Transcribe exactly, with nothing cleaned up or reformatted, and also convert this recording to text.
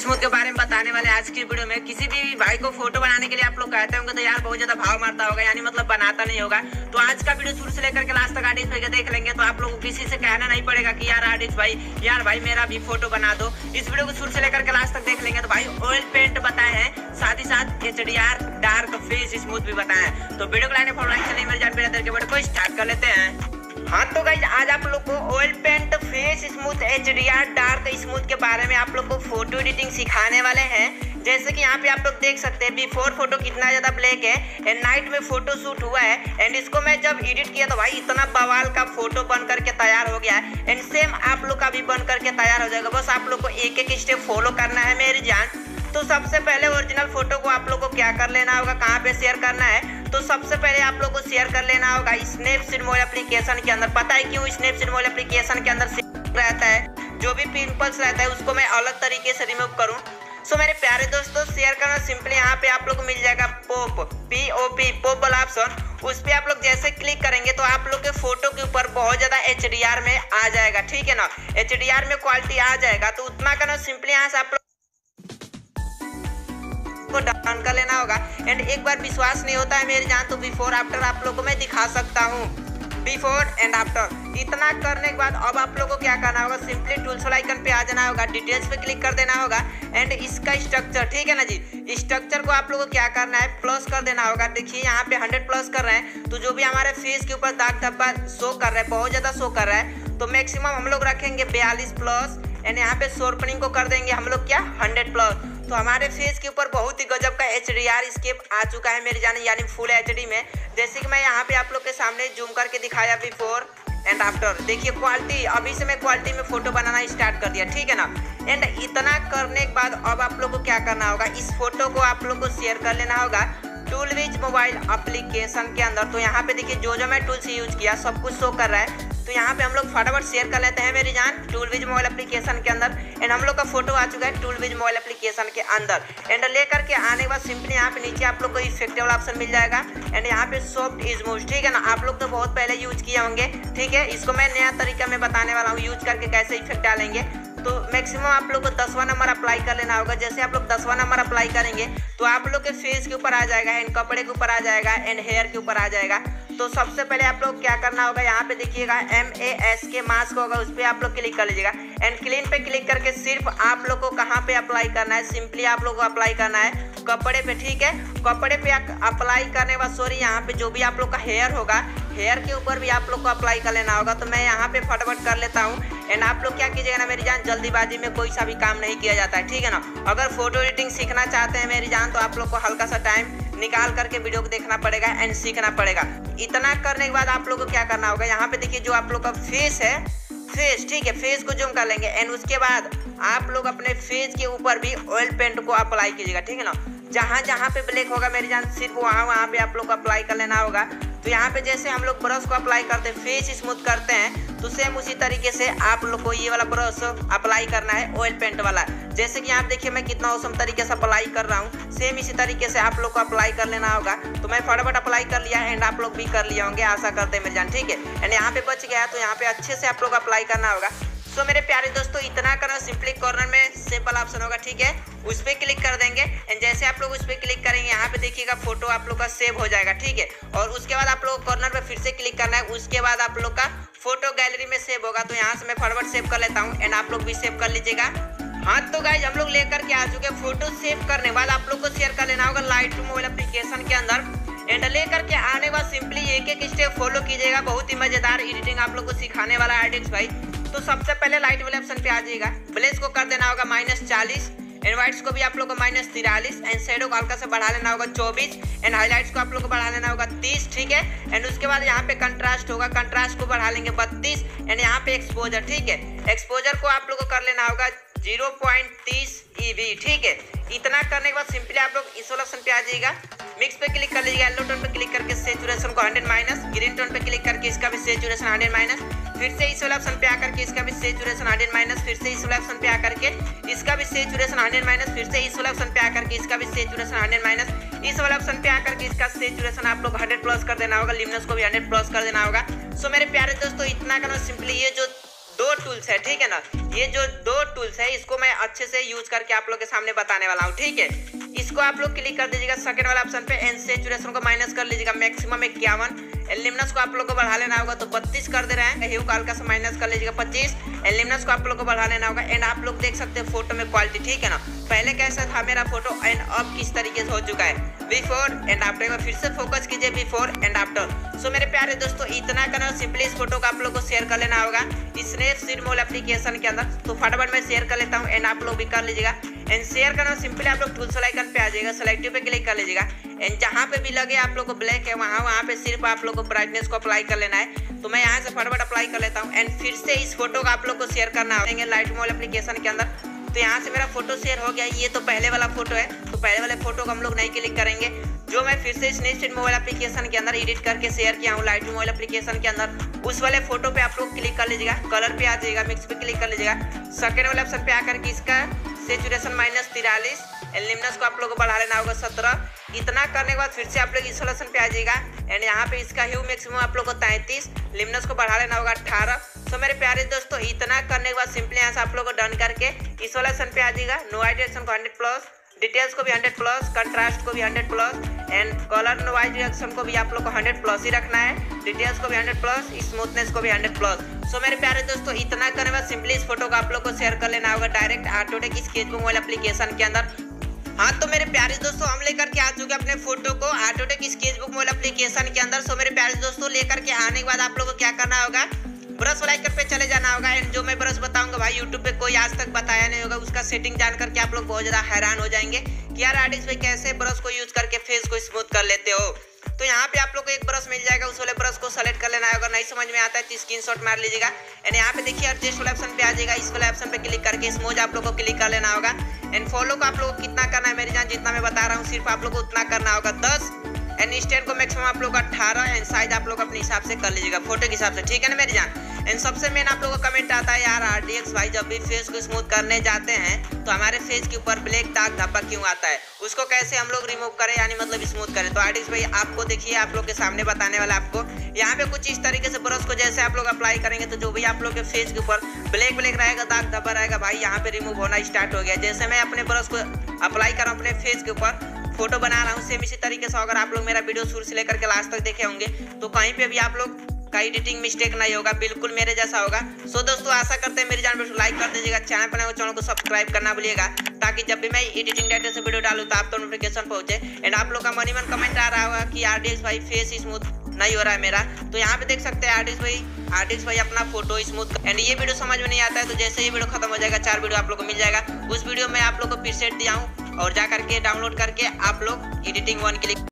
Smooth के बारे में बताने वाले आज की वीडियो में। किसी भी भाई को फोटो बनाने के लिए आप लोग कहते होंगे तो यार बहुत ज्यादा भाव मारता होगा, यानी मतलब बनाता नहीं होगा। तो आज का वीडियो शुरू से लेकर के लास्ट तक आर्टिस्ट भाई का देख लेंगे तो आप लोगों को किसी से कहना नहीं पड़ेगा कि यार आर्टिस्ट भाई यार भाई मेरा भी फोटो बना दो। इस वीडियो को शुरू से लेकर के लास्ट तक देख लेंगे तो भाई ऑयल पेंट बताए हैं, साथ ही साथ H D R dark face smooth भी बताए हैं। तो वीडियो को लाने फॉरवर्ड चलिए मेरे जान बिना देर के वीडियो को स्टार्ट कर लेते हैं। हाँ तो गाइस आज आप लोग को oil paint face smooth H D R dark smooth के बारे में आप लोग को फोटो एडिटिंग सिखाने वाले हैं। जैसे कि यहाँ पे आप लोग देख सकते हैं बिफोर फोटो कितना ज्यादा ब्लैक है एंड नाइट में फोटो शूट हुआ है एंड इसको मैं जब एडिट किया तो भाई इतना बवाल का फोटो बन करके तैयार हो गया है एंड सेम आप लोग का भी बन करके तैयार हो जाएगा। बस आप लोग को एक एक स्टेप फॉलो करना है मेरी जान। तो सबसे पहले ओरिजिनल फोटो को आप लोग को क्या कर लेना होगा, कहाँ पे शेयर करना है, तो सबसे पहले आप लोग को शेयर कर लेना होगा स्नैपसीड मोबाइल एप्लीकेशन के अंदर। पता है क्यों स्नैपसीड मोबाइल एप्लीकेशन के अंदर शेयर रहता है, जो भी पिंपल्स रहता है उसको मैं अलग तरीके से रिमूव करूँ। सो मेरे प्यारे दोस्तों शेयर करना सिंपली यहाँ पे आप लोग को मिल जाएगा pop P O P pop वाला ऑप्शन। उस पर आप लोग जैसे क्लिक करेंगे तो आप लोग के फोटो के ऊपर बहुत ज्यादा एच डी आर में आ जाएगा, ठीक है ना। एच डी आर में क्वालिटी आ जाएगा तो उतना करना सिंपली यहाँ से आप लोग को डाउन कर लेना होगा। एंड एक बार विश्वास नहीं होता है मेरी जान तो बिफोर आफ्टर आप लोगों को मैं दिखा सकता हूँ, बिफोर एंड आफ्टर। इतना करने के बाद अब आप लोगों को क्या करना होगा, सिंपली टूल्स वाला आइकन पे आ जाना होगा, डिटेल्स पे क्लिक कर देना होगा एंड इसका स्ट्रक्चर, ठीक है ना जी। स्ट्रक्चर को आप लोगों को क्या करना है, प्लस कर देना होगा। देखिए यहाँ पे हंड्रेड प्लस कर रहे हैं तो जो भी हमारे फेस के ऊपर दाग धब्बा शो कर रहा है, बहुत ज्यादा शो कर रहा है, तो मैक्सिमम हम लोग रखेंगे बयालीस प्लस एंड यहाँ पे शॉर्पनिंग को कर देंगे हम लोग क्या हंड्रेड प्लस। तो हमारे फेस के ऊपर बहुत ही गजब का एच डी आर स्केप आ चुका है मेरी जान, यानी फुल एच डी में। जैसे कि मैं यहाँ पे आप लोग के सामने जूम करके दिखाया बिफोर एंड आफ्टर। देखिए क्वालिटी, अभी से मैं क्वालिटी में फोटो बनाना स्टार्ट कर दिया, ठीक है ना। एंड इतना करने के बाद अब आप लोग को क्या करना होगा, इस फोटो को आप लोग को शेयर कर लेना होगा टूलविज मोबाइल एप्लीकेशन के अंदर। तो यहाँ पे देखिए जो जो मैं टूल्स यूज किया सब कुछ शो कर रहा है। तो यहाँ पे हम लोग फटाफट शेयर कर लेते हैं मेरी जान टूलविज मोबाइल एप्लीकेशन के अंदर। एंड हम लोग का फोटो आ चुका है टूलविज मोबाइल एप्लीकेशन के अंदर। एंड लेकर के आने के बाद सिंपली यहाँ पे नीचे आप लोग को इफेक्ट वाला ऑप्शन मिल जाएगा एंड यहाँ पे सॉफ्ट इमोज, ठीक है ना। आप लोग तो बहुत पहले यूज किए होंगे, ठीक है। इसको मैं नया तरीका में बताने वाला हूँ यूज करके कैसे इफेक्ट डालेंगे। तो मैक्सिमम आप लोग को दसवां नंबर अप्लाई कर लेना होगा। जैसे आप लोग दसवां नंबर अप्लाई करेंगे तो आप लोग के फेस के ऊपर आ जाएगा एंड कपड़े के ऊपर आ जाएगा एंड हेयर के ऊपर आ जाएगा। तो सबसे पहले आप लोग क्या करना होगा, यहाँ पे देखिएगा M A S K mask होगा, उस पर आप लोग क्लिक कर लीजिएगा एंड क्लीन पे क्लिक करके सिर्फ आप लोग को कहाँ पे अप्लाई करना है, सिंपली आप लोग को अप्लाई करना है कपड़े पे, ठीक है। कपड़े पे अप्लाई करने के बाद सॉरी यहाँ पे जो भी आप लोग का हेयर होगा, हेयर के ऊपर भी आप लोग को अप्लाई कर लेना होगा। तो मैं यहाँ पे फटाफट कर लेता हूँ एंड आप लोग क्या कीजिएगा ना मेरी जान, जल्दीबाजी में कोई सा भी काम नहीं किया जाता है, ठीक है ना। अगर फोटो एडिटिंग सीखना चाहते हैं मेरी जान तो आप लोग को हल्का सा टाइम निकाल करके वीडियो को देखना पड़ेगा एंड सीखना पड़ेगा। इतना करने के बाद आप लोग को क्या करना होगा, यहाँ पे देखिए जो आप लोग का फेस है, फेस, ठीक है, फेस को जूम कर लेंगे एंड उसके बाद आप लोग अपने फेस के ऊपर भी ऑयल पेंट को अप्लाई कीजिएगा, ठीक है ना। जहाँ जहाँ पे ब्लैक होगा मेरी जान सिर्फ वहाँ वहाँ पे आप लोग को अप्लाई कर लेना होगा। तो यहाँ पे जैसे हम लोग ब्रश को अप्लाई करते हैं, फेस स्मूथ करते हैं, तो सेम उसी तरीके से आप लोग को ये वाला ब्रश अप्लाई करना है ऑयल पेंट वाला। जैसे कि आप देखिए मैं कितना औसम तरीके से अप्लाई कर रहा हूँ, सेम इसी तरीके से आप लोग को अप्लाई कर लेना होगा। तो मैं फटाफट अप्लाई कर लिया एंड आप लोग भी कर लिए होंगे, आशा करते हैं मेरी जान, ठीक है। एंड यहाँ पे बच गया तो यहाँ पे अच्छे से आप लोग अप्लाई करना होगा। सो so, मेरे प्यारे दोस्तों इतना करना, सिंपली कॉर्नर में सेव वाला ऑप्शन होगा, ठीक है, उस पर क्लिक कर देंगे एंड जैसे आप लोग उस पर क्लिक करेंगे यहाँ पे देखिएगा फोटो आप लोग का सेव हो जाएगा, ठीक है। और उसके बाद आप लोग कॉर्नर पे फिर से क्लिक करना है, उसके बाद आप लोग का फोटो गैलरी में सेव होगा। तो यहाँ से मैं फटाफट सेव कर लेता हूँ एंड आप लोग भी सेव कर लीजिएगा। हाँ तो गाइज हम लोग लेकर के आ चुके हैं फोटो सेव करने के बाद आप लोग को शेयर कर लेना होगा लाइट मोबाइल एप्लीकेशन के अंदर। एंड लेकर के आने के बाद सिंपली एक एक स्टेप फॉलो कीजिएगा, बहुत ही मजेदार एडिटिंग आप लोग को सिखाने वाला है आर्टिस्ट भाई। तो सबसे पहले लाइट वाले ऑप्शन पे आ जाइएगा, ब्लेस को कर देना होगा माइनस चालीस एंड वाइट्स को भी आप लोग को माइनस तिरालीस एंड शेडो को हल्का से बढ़ा लेना होगा चौबीस एंड हाईलाइट्स को आप लोग को बढ़ा लेना होगा तीस, ठीक है। एंड उसके बाद यहाँ पे कंट्रास्ट होगा, कंट्रास्ट को बढ़ा लेंगे बत्तीस एंड यहाँ पे एक्सपोजर, ठीक है, एक्सपोजर को आप लोग को कर लेना होगा जीरो पॉइंट तीस ई वी, ठीक है। इतना करने के बाद सिंपली आप लोग इस वाले ऑप्शन पे आ जाइएगा, मिक्स पे क्लिक कर लीजिएगा, येलो टोन पे क्लिक करके सैचुरेशन को हंड्रेड माइनस, ग्रीन टोन पे क्लिक करके इसका भी सैचुरेशन हंड्रेड माइनस, फिर से इस वाले ऑप्शन पे आकर के इसका भी सैचुरेशन हंड्रेड माइनस, फिर से इस वाले ऑप्शन पे आकर के इसका भी सैचुरेशन हंड्रेड माइनस, फिर से इस वाले ऑप्शन पे आकर के इसका भी सैचुरेशन हंड्रेड माइनस, इस वाले ऑप्शन पे आकर के इसका सैचुरेशन आप लोग हंड्रेड प्लस कर देना होगा, लिमिनस को भी हंड्रेड प्लस कर देना होगा। सो मेरे प्यारे दोस्तों इतना करना सिंपली, ये जो दो टूल्स है, ठीक है ना। ये जो दो टूल्स है इसको मैं अच्छे से यूज करके आप लोग के सामने बताने वाला हूँ, ठीक है। इसको आप लोग क्लिक कर दीजिएगा सेकंड वाला ऑप्शन पे एंड सैचुरेशन को माइनस कर लीजिएगा मैक्सिमम इक्यावन। एलिमिनेशन को आप लोग को बढ़ा लेना होगा तो बत्तीस कर दे रहे हैं। ह्यू को हल्का सा माइनस कर लीजिएगा पच्चीस। एलिमिनेशन को आप लोग को बढ़ा लेना होगा एंड आप लोग देख सकते हैं फोटो में क्वालिटी, ठीक है ना। पहले कैसा था मेरा फोटो एंड अब किस तरीके से हो चुका है, बिफोर एंड आफ्टर। फिर से फोकस कीजिए बिफोर एंड आफ्टर। सो मेरे प्यारे दोस्तों इतना करना, सिंपली इस फोटो को आप लोग को शेयर कर लेना होगा स्नैपसीड मोबाइल एप्लीकेशन के अंदर। तो फटाफट मैं शेयर कर लेता हूँ एंड आप लोग भी कर लीजिएगा। एंड शेयर करना सिंपली आप लोग टूल्स आइकन पे आ जाएगा, सेलेक्टिव पे क्लिक कर लीजिएगा एंड जहाँ पे भी लगे आप लोग को ब्लैक है वहाँ वहाँ पे सिर्फ आप लोग को ब्राइटनेस को अप्लाई कर लेना है। तो मैं यहाँ से फटाफट अप्लाई कर लेता हूँ एंड फिर से इस फोटो को आप लोग को शेयर करना होगा लाइट मोबाइल एप्लीकेशन के अंदर। तो यहाँ से मेरा फोटो शेयर हो गया। ये तो पहले वाला फोटो है, तो पहले वाले फोटो को हम लोग नहीं क्लिक करेंगे, जो मैं फिर से स्नैपसीड मोबाइल एप्लीकेशन के अंदर एडिट करके शेयर किया हूँ लाइट मोबाइल एप्लीकेशन के अंदर। उस वाले फोटो पे आप लोग क्लिक कर लीजिएगा, कलर पे आ जाइएगा, मिक्स पे क्लिक कर लीजिएगा। सेकेंड वाले ऑप्शन पे आकर के इसका सैचुरेशन माइनस तिरालीस, एलिमिनेशन को आप लोग को बढ़ा लेना होगा सत्रह। इतना करने के बाद फिर से आप लोग इस पे आ जाइएगा एंड यहाँ पे इसका ह्यू मैक्सिमम आप लोग को तैंतीस, लिमिनेशन को बढ़ा लेना होगा अठारह। तो मेरे प्यारे दोस्तों इतना करने के बाद सिंपली यहाँ से आप लोग को डन करके इस वाला ऑप्शन पे आ जाइएगा। नोइज रिएक्शन को हंड्रेड प्लस, डिटेल्स को भी हंड्रेड प्लस, कंट्रास्ट को भी hundred plus and colour noise reaction को भी आप लोग को हंड्रेड प्लस ही रखना है। डिटेल्स को भी हंड्रेड प्लस, स्मूथनेस को भी हंड्रेड प्लस। सो मेरे प्यारे दोस्तों इतना करने के बाद सिंपली इस फोटो को आप लोग को शेयर कर लेना होगा direct Autodesk SketchBook mobile application के अंदर। हाँ तो मेरे प्यारे दोस्तों हम लेकर के आ चुके अपने फोटो को ऑटोडेस्क स्केचबुक मोबाइल एप्लीकेशन के अंदर। सो मेरे प्यारे दोस्तों लेकर के आने के बाद आप लोगों को क्या करना होगा, ब्रश वाला आइकन पे चले जाना होगा एंड जो मैं ब्रश बताऊंगा भाई यूट्यूब पे कोई आज तक बताया नहीं होगा। उसका सेटिंग जान करके आप लोग बहुत ज्यादा हैरान हो जाएंगे कि यार आर्टिस्ट भाई कैसे ब्रश को यूज करके फेस को स्मूथ कर लेते हो। तो यहाँ पे आप लोग को एक ब्रश मिल जाएगा, उस वाले ब्रश को सेलेक्ट कर लेना होगा। नहीं समझ में आता है तो स्क्रीनशॉट मार लीजिएगा एंड यहाँ पे देखिए एडजस्ट वाले ऑप्शन पे आ जाएगा। इस वाले ऑप्शन पे क्लिक करके स्मूथ आप लोग को क्लिक कर लेना होगा एंड फॉलो को आप लोग को कितना करना है मेरी जान, जितना मैं बता रहा हूँ सिर्फ आप लोग को उतना करना होगा दस एंड स्टैंड को मैक्सिमम आप लोग अठारह एंड साइज आप लोग अपने हिसाब से कर लीजिएगा फोटो के हिसाब से, ठीक है ना मेरी जान। एंड सबसे मेन आप लोगों का कमेंट आता है यार आरडीएक्स भाई जब भी फेस को स्मूथ करने जाते हैं तो हमारे फेस के ऊपर ब्लैक दाग धब्बा क्यों आता है, उसको कैसे हम लोग रिमूव करें यानी मतलब स्मूथ करें। तो आरडीएक्स भाई आपको देखिए आप लोग के सामने बताने वाला आपको यहाँ पे कुछ इस तरीके से ब्रश को जैसे आप लोग अप्लाई करेंगे तो जो भी आप लोग के फेस के ऊपर ब्लैक ब्लैक रहेगा दाग धब्बा रहेगा भाई यहाँ पे रिमूव होना स्टार्ट हो गया। जैसे मैं अपने ब्रश को अप्लाई कर रहा हूँ अपने फेस के ऊपर, फोटो बना रहा हूँ सेम इसी तरीके से अगर आप लोग मेरा वीडियो शुरू से लेकर के लास्ट तक देखे होंगे तो कहीं पे भी आप लोग का एडिटिंग मिस्टेक नहीं होगा, बिल्कुल मेरे जैसा होगा। सो दोस्तों आशा करते हैं मेरी जान वीडियो लाइक कर दीजिएगा, चैनल पर नए चैनल को सब्सक्राइब करना भूलिएगा ताकि जब भी मैं एडिटिंग डाटा से वीडियो डालूँ तो आप तो नोटिफिकेशन पहुंचे। एंड आप लोग का मनी मन कमेंट आ रहा होगा कि आरडीएक्स भाई फेस स्मूथ नहीं हो रहा है मेरा, तो यहाँ पे देख सकते हैं आरडीएक्स भाई आरडीएक्स भाई अपना फोटो स्मूथ। एंड ये वीडियो समझ में नहीं आता है तो जैसे ये वीडियो खत्म हो जाएगा चार वीडियो आप लोग को मिल जाएगा, उस वीडियो में आप लोग को प्रीसेट दिया हूँ और जा करके डाउनलोड करके आप लोग एडिटिंग वन के लिए